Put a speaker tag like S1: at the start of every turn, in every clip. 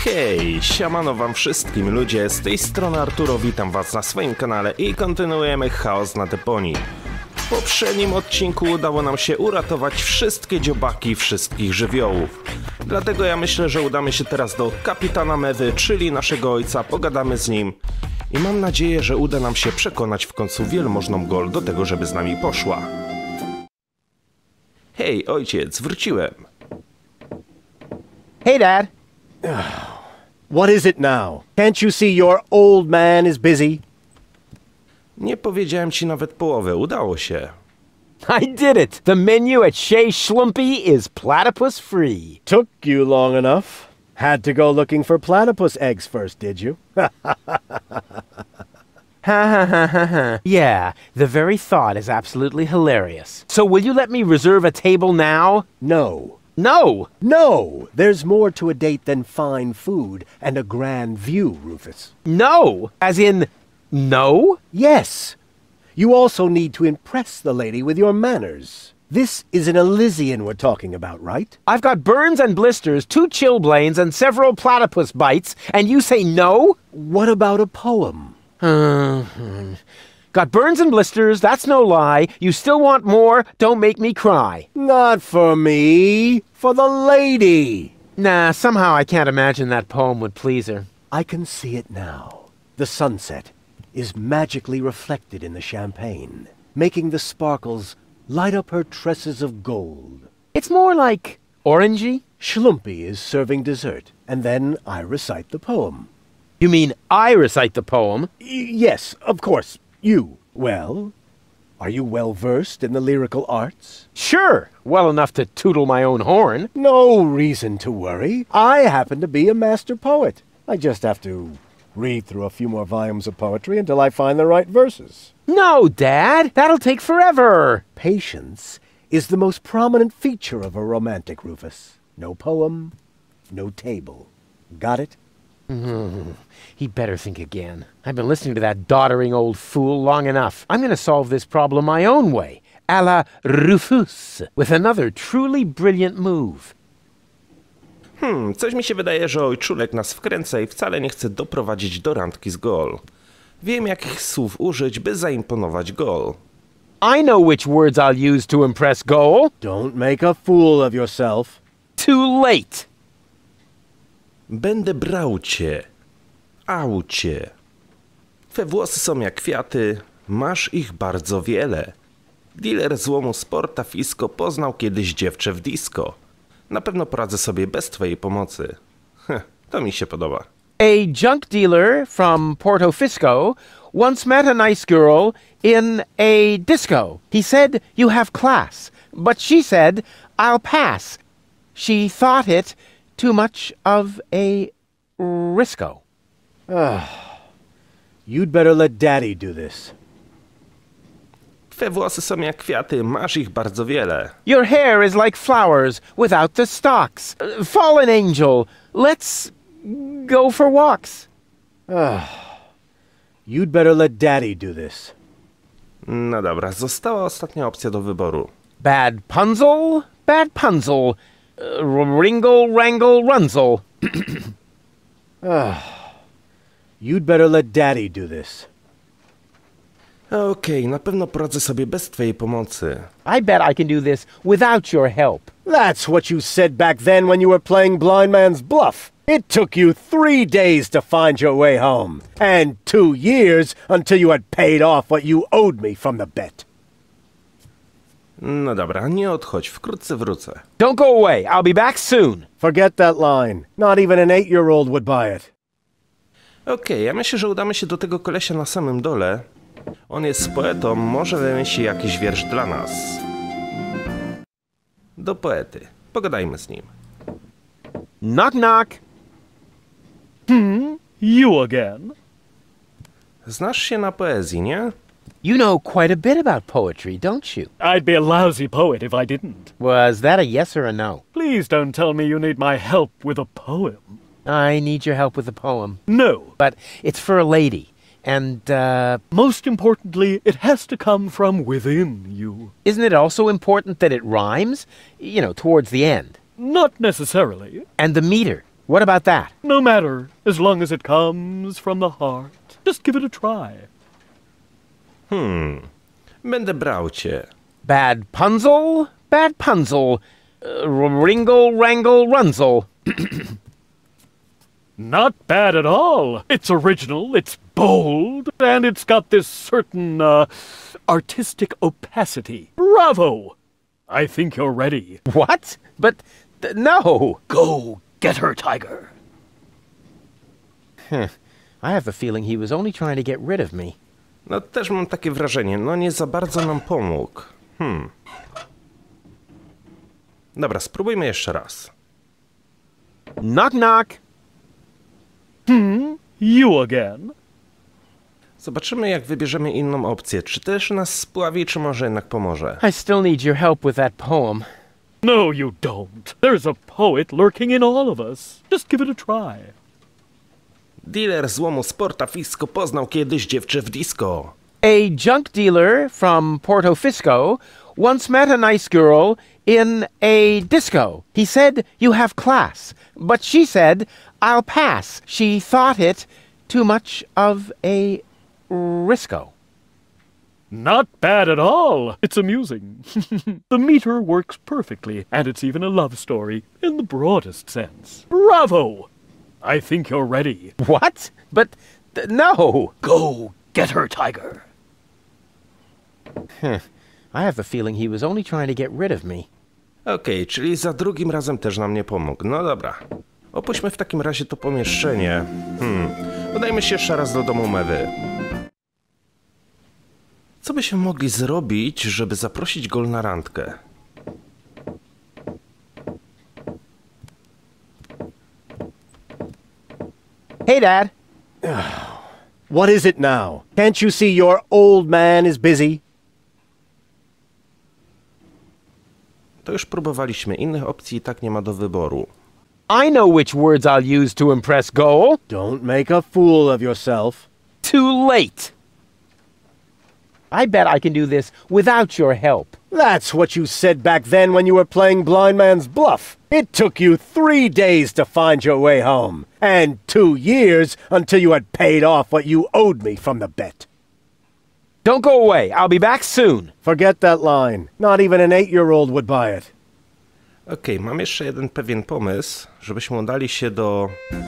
S1: Hej, siemano wam wszystkim ludzie, z tej strony Arturo, witam was na swoim kanale i kontynuujemy chaos na deponii. W poprzednim odcinku udało nam się uratować wszystkie dziobaki wszystkich żywiołów. Dlatego ja myślę, że udamy się teraz do kapitana Mewy, czyli naszego ojca, pogadamy z nim. I mam nadzieję, że uda nam się przekonać w końcu wielmożną Gol do tego, żeby z nami poszła. Hej, ojciec, wróciłem.
S2: Hey, Dad.
S3: What is it now? Can't you see your old man is busy?
S1: Nie powiedziałem ci nawet połowę, udało się.
S2: I did it. The menu at Chez Schlumpy is platypus free.
S3: Took you long enough. Had to go looking for platypus eggs first, did you?
S2: Ha ha ha ha ha. Yeah, the very thought is absolutely hilarious. So will you let me reserve a table now?
S3: No.
S2: No!
S3: No! There's more to a date than fine food and a grand view, Rufus.
S2: No! As in, no?
S3: Yes. You also need to impress the lady with your manners. This is an Elysian we're talking about, right?
S2: I've got burns and blisters, 2 chilblains, and several platypus bites, and you say no?
S3: What about a poem?
S2: Got burns and blisters, that's no lie. You still want more? Don't make me cry.
S3: Not for me. For the lady.
S2: Nah, somehow I can't imagine that poem would please her.
S3: I can see it now. The sunset is magically reflected in the champagne, making the sparkles light up her tresses of gold.
S2: It's more like orangey.
S3: Schlumpy is serving dessert, and then I recite the poem.
S2: You mean I recite the poem?
S3: Yes, of course. You. Well, are you well-versed in the lyrical arts?
S2: Sure, well enough to tootle my own horn.
S3: No reason to worry. I happen to be a master poet. I just have to read through a few more volumes of poetry until I find the right verses.
S2: No, Dad, that'll take forever.
S3: Patience is the most prominent feature of a romantic, Rufus. No poem, no table. Got it?
S2: He'd better think again. I've been listening to that doddering old fool long enough. I'm going to solve this problem my own way, a la Rufus, with another truly brilliant move.
S1: Coś mi się wydaje, że ojczulek nas wkręca i wcale nie chce doprowadzić do randki z Gol. Wiem, jakich słów użyć, by zaimponować Gol.
S2: I know which words I'll use to impress Goal.
S3: Don't make a fool of yourself.
S2: Too late.
S1: Będę brał cię. Aucie. Twe włosy są jak kwiaty, masz ich bardzo wiele. Dealer złomu Sporta Fisco poznał kiedyś dziewczę w disco. Na pewno poradzę sobie bez twojej pomocy. To mi się podoba.
S2: A junk dealer from Porto Fisco once met a nice girl in a disco. He said, "You have class." But she said, "I'll pass." She thought it too much of a risco.
S3: You'd better let Daddy do this.
S1: Twe włosy są jak kwiaty, masz ich bardzo wiele.
S2: Your hair is like flowers without the stalks. Fallen angel, let's go for walks.
S3: You'd better let Daddy do this.
S1: No dobra, została ostatnia opcja do wyboru.
S2: Bad punzel, bad punzel. Ringle, wrangle, runzel.
S3: You'd better let Daddy do this.
S1: Okej, na pewno poradzę sobie bez twojej pomocy.
S2: I bet I can do this without your help.
S3: That's what you said back then when you were playing blind man's bluff. It took you 3 days to find your way home, and 2 years until you had paid off what you owed me from the bet.
S1: No dobra, nie odchodź, wkrótce wrócę.
S2: Don't go away. I'll be back soon.
S3: Forget that line. Not even an 8-year-old would buy it.
S1: Okej, ja myślę, że udamy się do tego kolesia na samym dole. On jest poetą, może wymyśli jakiś wiersz dla nas. Do poety. Pogadajmy z nim.
S2: Knock, knock.
S4: You again?
S1: Znasz się na poezji, nie?
S2: You know quite a bit about poetry, don't you?
S4: I'd be a lousy poet if I didn't.
S2: Was that a yes or a no?
S4: Please don't tell me you need my help with a poem.
S2: I need your help with the poem.
S4: No.
S2: But it's for a lady. And,
S4: Most importantly, it has to come from within you.
S2: isn't it also important that it rhymes? You know, towards the end.
S4: Not necessarily.
S2: And the meter. What about that?
S4: No matter, as long as it comes from the heart. Just give it a try.
S1: Będę brał cię.
S2: Bad punzel? Bad punzel. Ringle, wrangle, runzel.
S4: Not bad at all. It's original, it's bold, and it's got this certain, artistic opacity. Bravo! I think you're ready.
S2: What? But, no!
S4: Go get her, Tiger.
S2: I have a feeling he was only trying to get rid of me.
S1: No też mam takie wrażenie, no nie za bardzo nam pomógł. Dobra, spróbujmy jeszcze raz.
S2: Knock, knock.
S4: You again?
S2: Zobaczymy, jak wybierzemy inną opcję. Czy też nas spławi, czy może jednak pomoże?
S5: I still need your help with that poem.
S4: No, you don't. There's a poet lurking in all of us. Just give it a try.
S1: Dealer złomu z Porta Fisco poznał kiedyś dziewczę w disco.
S5: A junk dealer from Porto Fisco once met a nice girl in a disco. He said, "You have class." But she said, "I'll pass." She thought it too much of a risco.
S4: Not bad at all. It's amusing. The meter works perfectly, and it's even a love story in the broadest sense. Bravo! I think you're ready.
S5: What? But no.
S4: Go get her, Tiger.
S5: I have a feeling he was only trying to get rid of me.
S1: Okej, czyli za drugim razem też nam nie pomógł. No dobra. Opuśćmy w takim razie to pomieszczenie. Udajmy się jeszcze raz do domu Mewy. Co byśmy mogli zrobić, żeby zaprosić go na randkę?
S5: Hey, Dad.
S3: What is it now? Can't you see your old man is busy?
S1: To już próbowaliśmy. Innych opcji i tak nie ma do wyboru.
S5: I know which words I'll use to impress Goal.
S3: Don't make a fool of yourself.
S5: Too late. I bet I can do this without your help.
S3: That's what you said back then when you were playing blind man's bluff. It took you 3 days to find your way home, and 2 years until you had paid off what you owed me from the bet.
S5: Don't go away. I'll be back soon.
S3: Forget that line. Not even an 8-year-old would buy it.
S1: Okej, mam jeszcze jeden pewien pomysł, żebyśmy udali się do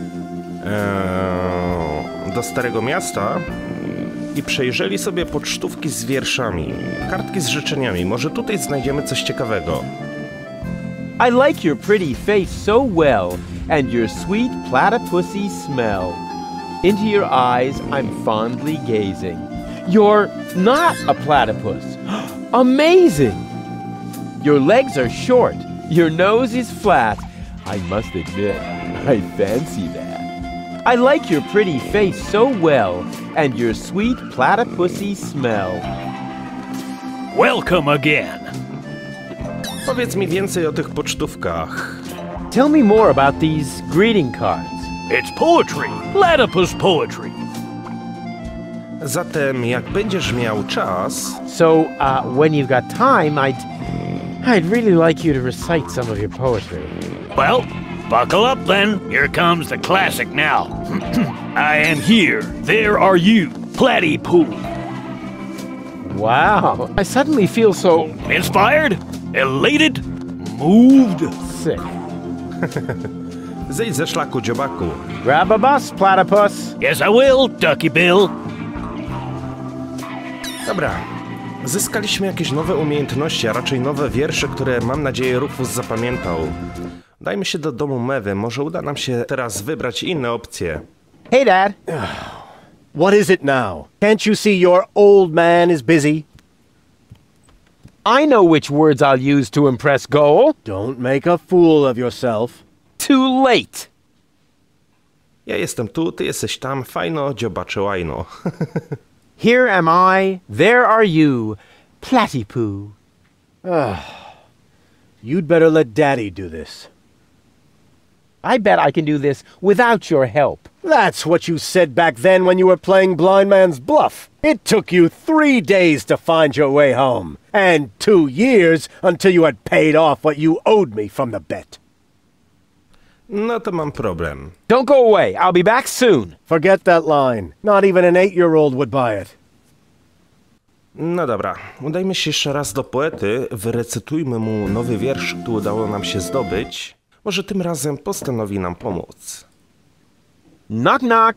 S1: Starego Miasta i przejrzeli sobie pocztówki z wierszami, kartki z życzeniami. Może tutaj znajdziemy coś ciekawego.
S5: I like your pretty face so well, and your sweet platypusy smell. Into your eyes I'm fondly gazing. You're not a platypus. Amazing! Your legs are short. Your nose is flat. I must admit, I fancy that. I like your pretty face so well, and your sweet platypusy smell.
S4: Welcome again.
S1: Powiedz mi więcej o tych pocztówkach.
S5: Tell me more about these greeting cards.
S4: It's poetry. Platypus poetry.
S1: Zatem, jak będziesz miał czas...
S5: So, when you've got time, I'd really like you to recite some of your poetry.
S4: Well, buckle up then. Here comes the classic now. I am here. There are you. Platypoo.
S5: Wow. I suddenly feel so
S4: Inspired? Elated? Moved?
S5: sick.
S1: Zejdź ze szlaku, dziobaku.
S5: Grab a bus, platypus.
S4: Yes, I will, Ducky Bill.
S1: Dobra. Zyskaliśmy jakieś nowe umiejętności, a raczej nowe wiersze, które mam nadzieję Rufus zapamiętał. Dajmy się do domu Mewy, może uda nam się teraz wybrać inne opcje.
S5: Hey, Dad.
S3: What is it now? Can't you see your old man is busy?
S5: I know which words I'll use to impress Goal.
S3: Don't make a fool of yourself.
S5: Too late.
S1: Ja jestem tu, ty jesteś tam, fajno, dziobacze łajno.
S5: Here am I, there are you, Platypoo.
S3: You'd better let Daddy do this.
S5: I bet I can do this without your help.
S3: That's what you said back then when you were playing blind man's bluff. It took you 3 days to find your way home, and 2 years until you had paid off what you owed me from the bet.
S1: No to mam problem.
S2: Don't go away. I'll be back soon.
S3: Forget that line. Not even an 8-year-old would buy it.
S1: No dobra, udajmy się jeszcze raz do poety, wyrecytujmy mu nowy wiersz, który udało nam się zdobyć. Może tym razem postanowi nam pomóc.
S2: Knock, knock.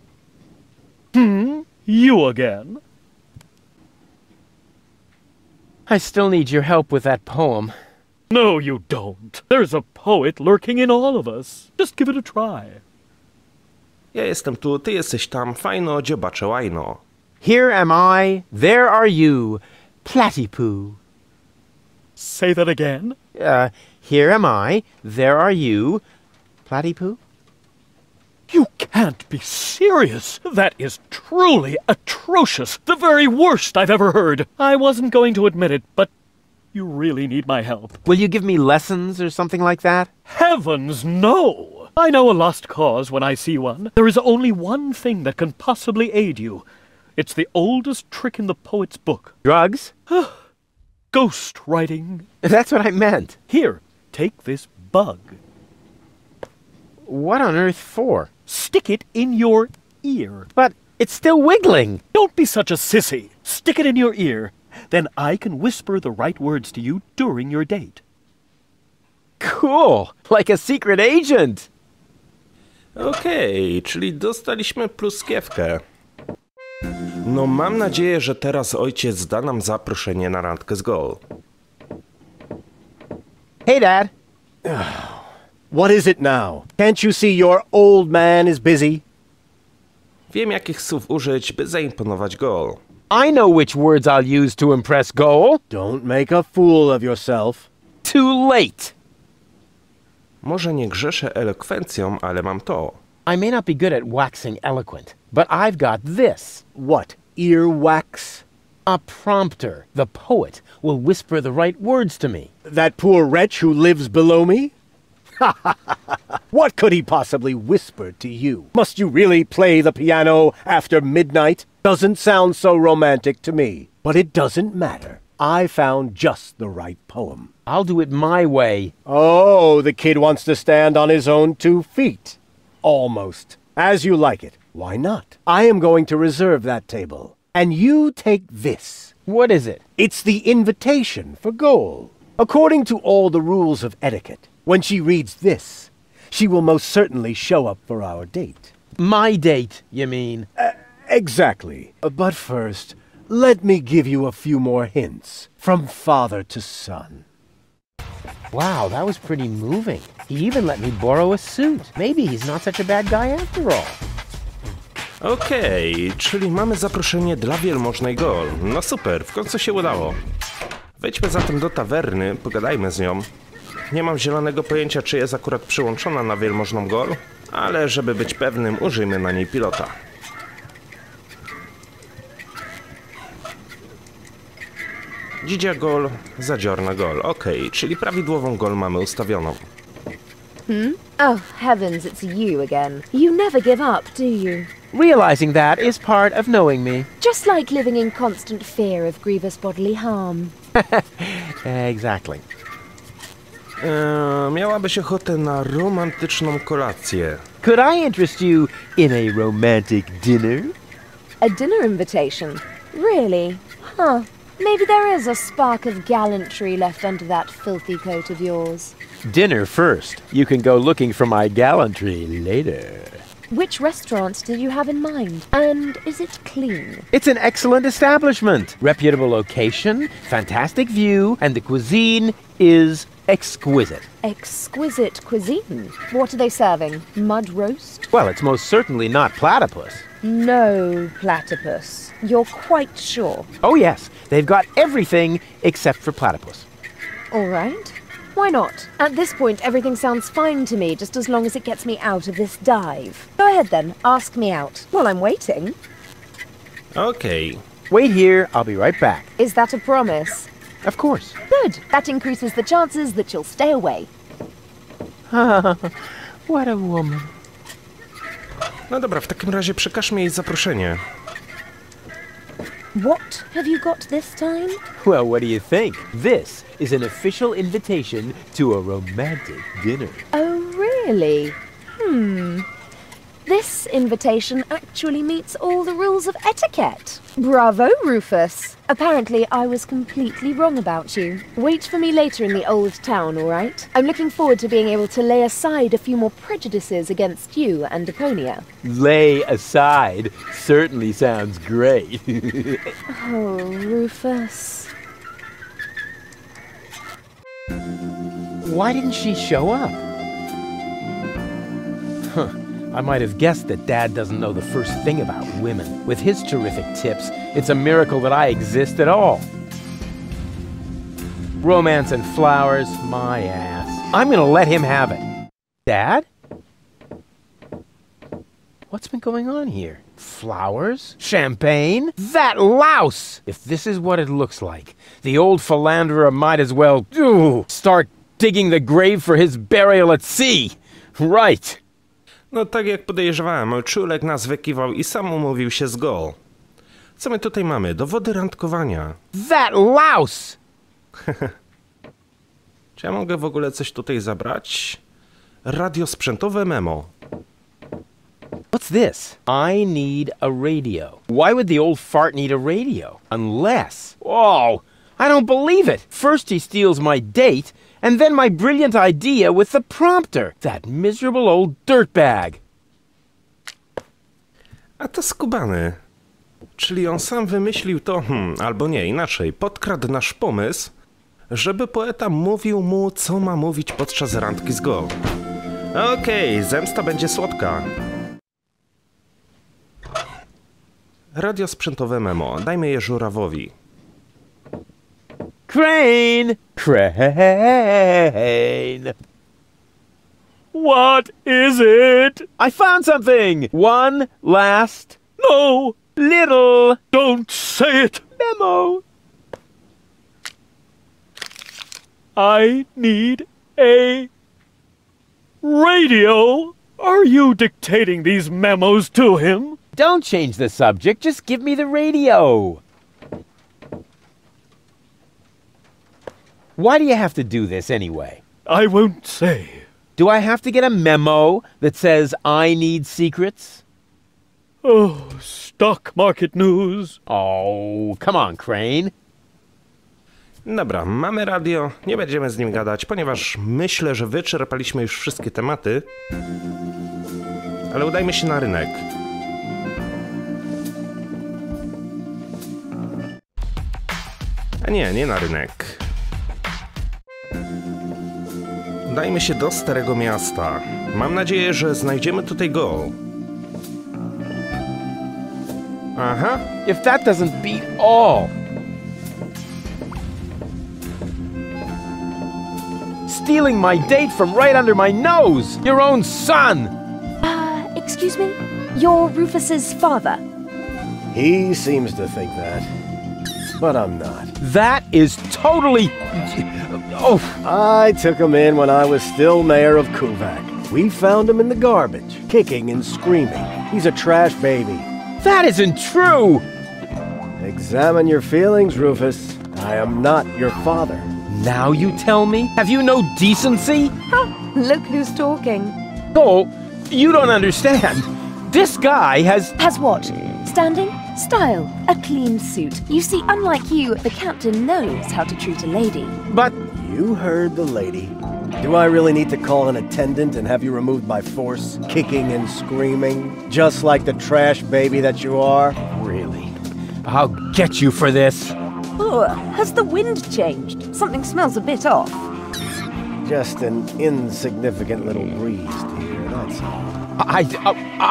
S4: You again?
S2: I still need your help with that poem.
S4: No, you don't. There's a poet lurking in all of us. Just give it a try.
S1: Ja jestem tu, ty jesteś tam, fajno, dziobacze łajno.
S2: Here am I, there are you, Platypoo.
S4: Say that again?
S2: Here am I, there are you, Platypoo.
S4: You can't be serious. That is truly atrocious. The very worst I've ever heard. I wasn't going to admit it, but you really need my help.
S2: Will you give me lessons or something like that?
S4: Heavens, no! I know a lost cause when I see one. There is only one thing that can possibly aid you. It's the oldest trick in the poet's book.
S2: Drugs?
S4: Ghost writing.
S2: That's what I meant.
S4: Here, take this bug.
S2: What on earth for?
S4: Stick it in your ear.
S2: But it's still wiggling.
S4: Don't be such a sissy. Stick it in your ear. Then I can whisper the right words to you during your date.
S2: Cool. Like a secret agent.
S1: Okej, czyli dostaliśmy pluskiewkę. No mam nadzieję, że teraz ojciec da nam zaproszenie na randkę z Goal.
S2: Hey, Dad.
S3: What is it now? Can't you see your old man is busy?
S1: Wiem, jakich słów użyć, by zaimponować Goal.
S2: I know which words I'll use to impress Goal.
S3: Don't make a fool of yourself.
S2: Too late.
S1: Może nie grzeszę elokwencją, ale mam to.
S2: I may not be good at waxing eloquent, but I've got this.
S3: What, earwax?
S2: A prompter. The poet will whisper the right words to me.
S3: That poor wretch who lives below me? What could he possibly whisper to you? Must you really play the piano after midnight? Doesn't sound so romantic to me. But it doesn't matter. I found just the right poem.
S2: I'll do it my way.
S3: Oh, the kid wants to stand on his own 2 feet. Almost. As you like it. Why not? I am going to reserve that table. And you take this.
S2: What is it?
S3: It's the invitation for Goal. According to all the rules of etiquette, when she reads this, she will most certainly show up for our date.
S2: My date, you mean?
S3: Exactly. But first, let me give you a few more hints. From father to son.
S2: Wow, that was pretty moving. He even let me borrow a suit. Maybe he's not such a bad guy after all.
S1: Okej, czyli mamy zaproszenie dla wielmożnej Goal. No super, w końcu się udało. Wejdźmy zatem do tawerny, pogadajmy z nią. Nie mam zielonego pojęcia, czy jest akurat przyłączona na wielmożną Goal, ale żeby być pewnym, użyjmy na niej pilota. Dzidzia Goal, zadziorna Goal. Okej, czyli prawidłową Goal mamy ustawioną.
S6: Oh, heavens, it's you again. You never give up, do you?
S2: Realizing that is part of knowing me.
S6: Just like living in constant fear of grievous bodily harm.
S2: Exactly.
S1: Miałabyś ochotę na romantyczną kolację.
S2: Could I interest you in a romantic dinner?
S6: A dinner invitation? Really? Huh. Maybe there is a spark of gallantry left under that filthy coat of yours.
S2: Dinner first. You can go looking for my gallantry later.
S6: Which restaurant did you have in mind? And is it clean?
S2: It's an excellent establishment. Reputable location, fantastic view, and the cuisine is exquisite.
S6: Exquisite cuisine. What are they serving? Mud roast?
S2: Well, it's most certainly not platypus.
S6: No platypus. You're quite sure?
S2: Oh, yes. They've got everything except for platypus.
S6: All right. Why not? At this point, everything sounds fine to me, just as long as it gets me out of this dive. Go ahead then, ask me out. While I'm waiting.
S1: Okej.
S2: Wait here. I'll be right back.
S6: Is that a promise?
S2: Of course.
S6: Good. That increases the chances that you'll stay away.
S2: What a woman.
S1: No dobra, w takim razie przekażmy jej zaproszenie.
S6: What have you got this time?
S2: Well, what do you think? This is an official invitation to a romantic dinner.
S6: Oh, Really? This invitation actually meets all the rules of etiquette. Bravo, Rufus. Apparently, I was completely wrong about you. Wait for me later in the old town, all right? I'm looking forward to being able to lay aside a few more prejudices against you and Deponia.
S5: Lay aside certainly sounds great.
S6: Oh, Rufus.
S2: Why didn't she show up? I might have guessed that Dad doesn't know the first thing about women. With his terrific tips, it's a miracle that I exist at all. Romance and flowers, my ass. I'm gonna let him have it. Dad? What's been going on here? Flowers? Champagne? That louse! If this is what it looks like, the old philanderer might as well start digging the grave for his burial at sea. Right.
S1: No tak jak podejrzewałem, Czulek nas wykiwał i sam umówił się z Go. Co my tutaj mamy? Dowody randkowania.
S2: That louse!
S1: Czy ja mogę w ogóle coś tutaj zabrać? Radiosprzętowe memo.
S2: What's this? I need a radio. Why would the old fart need a radio? Unless... Oh, I don't believe it! First he steals my date, and then my brilliant idea with the prompter. That miserable old dirtbag.
S1: A to skubany. Czyli on sam wymyślił to, albo nie, inaczej, podkradł nasz pomysł, żeby poeta mówił mu, co ma mówić podczas randki z Go. Okej, zemsta będzie słodka. Radiosprzętowe memo. Dajmy je żurawowi.
S2: Crane! Crane!
S4: What is it?
S2: I found something! One last
S4: No!
S2: little
S4: Don't say it!
S2: memo.
S4: I need a radio. Are you dictating these memos to him?
S2: Don't change the subject, just give me the radio. Why do you have to do this anyway?
S4: I won't say.
S2: Do I have to get a memo that says I need secrets?
S4: Oh, stock market news.
S2: Oh, come on, Crane.
S1: Dobra, mamy radio, nie będziemy z nim gadać, ponieważ myślę, że wyczerpaliśmy już wszystkie tematy. Ale udajmy się na rynek. A nie na rynek. Udajmy się do Starego Miasta. Mam nadzieję, że znajdziemy tutaj Go. Aha.
S2: If that doesn't beat all. Stealing my date from right under my nose! Your own son!
S6: Excuse me? You're Rufus's father?
S3: He seems to think that. But I'm not.
S2: That is totally... Oh,
S3: I took him in when I was still mayor of Kuvak. We found him in the garbage, kicking and screaming. He's a trash baby.
S2: that isn't true!
S3: Examine your feelings, Rufus. I am not your father.
S2: Now you tell me? Have you no decency?
S6: Look who's talking.
S2: Oh, you don't understand. This guy has...
S6: Has what? Standing? Style. A clean suit. You see, unlike you, the captain knows how to treat a lady.
S2: But...
S3: You heard the lady. Do I really need to call an attendant and have you removed by force, kicking and screaming, just like the trash baby that you are?
S2: Really? I'll get you for this.
S6: Ugh, has the wind changed? Something smells a bit off.
S3: Just an insignificant little breeze, dear, that's all.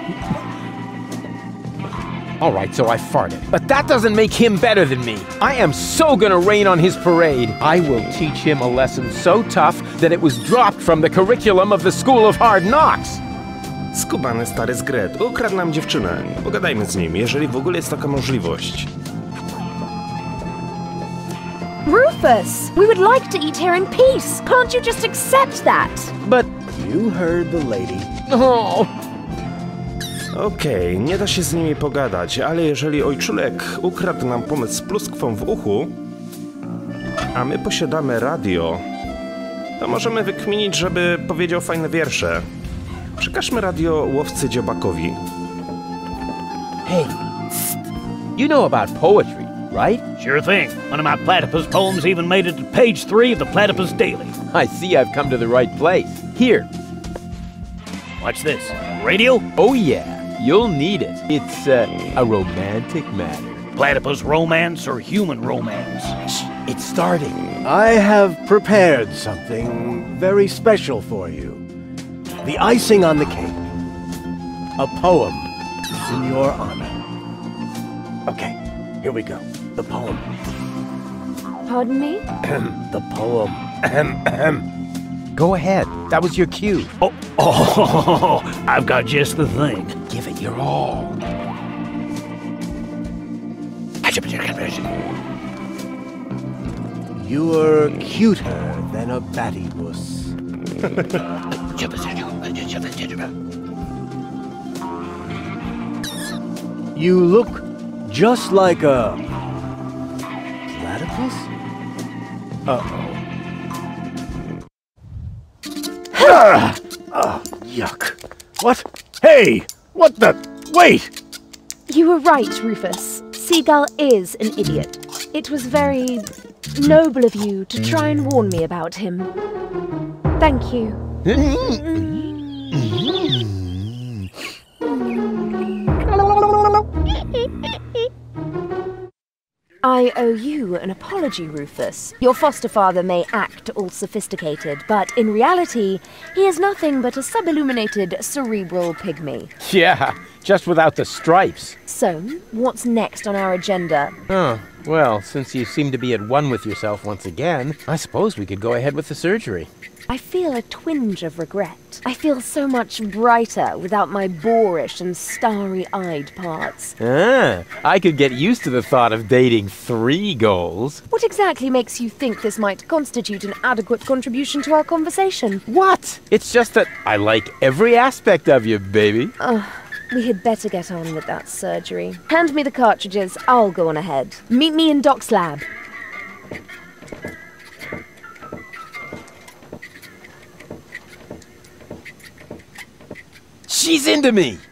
S2: All right, so I farted. But that doesn't make him better than me. I am so gonna rain on his parade. I will teach him a lesson so tough that it was dropped from the curriculum of the School of Hard Knocks.
S1: Skubany stary zgret, ukradł nam dziewczynę. Pogadajmy z nim, jeżeli w ogóle jest taka możliwość.
S6: Rufus, we would like to eat here in peace. Can't you just accept that?
S2: But...
S3: You heard the lady.
S2: Oh...
S1: Okej, nie da się z nimi pogadać, ale jeżeli ojczulek ukradł nam pomysł z pluskwą w uchu, a my posiadamy radio, to możemy wykminić, żeby powiedział fajne wiersze. Przekażmy radio łowcy dziobakowi.
S2: Hey, you know about poetry, right?
S4: Sure thing. One of my platypus poems even made it to page 3 of the Platypus Daily.
S2: I see I've come to the right place. Here.
S4: Watch this. Radio?
S2: Oh yeah, you'll need it. It's a romantic matter.
S4: Platypus romance or human romance?
S2: Shh, it's starting.
S3: I have prepared something very special for you. The icing on the cake. A poem in your honor. Okay, here we go. The poem.
S6: Pardon me?
S3: The poem.
S2: Go ahead. That was your cue.
S4: Oh, I've got just the thing.
S2: Give it your all.
S3: You're cuter than a battywuss. You look just like a platypus? Uh-oh. Oh, yuck. What? Hey! What the? Wait!
S6: You were right, Rufus. Seagull is an idiot. It was very noble of you to try and warn me about him. Thank you. I owe you an apology, Rufus. Your foster father may act all sophisticated, but in reality, he is nothing but a sub-illuminated cerebral pygmy.
S2: Yeah, just without the stripes.
S6: So, what's next on our agenda?
S2: Oh, well, since you seem to be at one with yourself once again, I suppose we could go ahead with the surgery.
S6: I feel a twinge of regret. I feel so much brighter without my boorish and starry-eyed parts.
S2: Ah, I could get used to the thought of dating 3 goals.
S6: What exactly makes you think this might constitute an adequate contribution to our conversation?
S2: What? It's just that I like every aspect of you, baby.
S6: We had better get on with that surgery. Hand me the cartridges, I'll go on ahead. Meet me in Doc's lab.
S2: She's into me!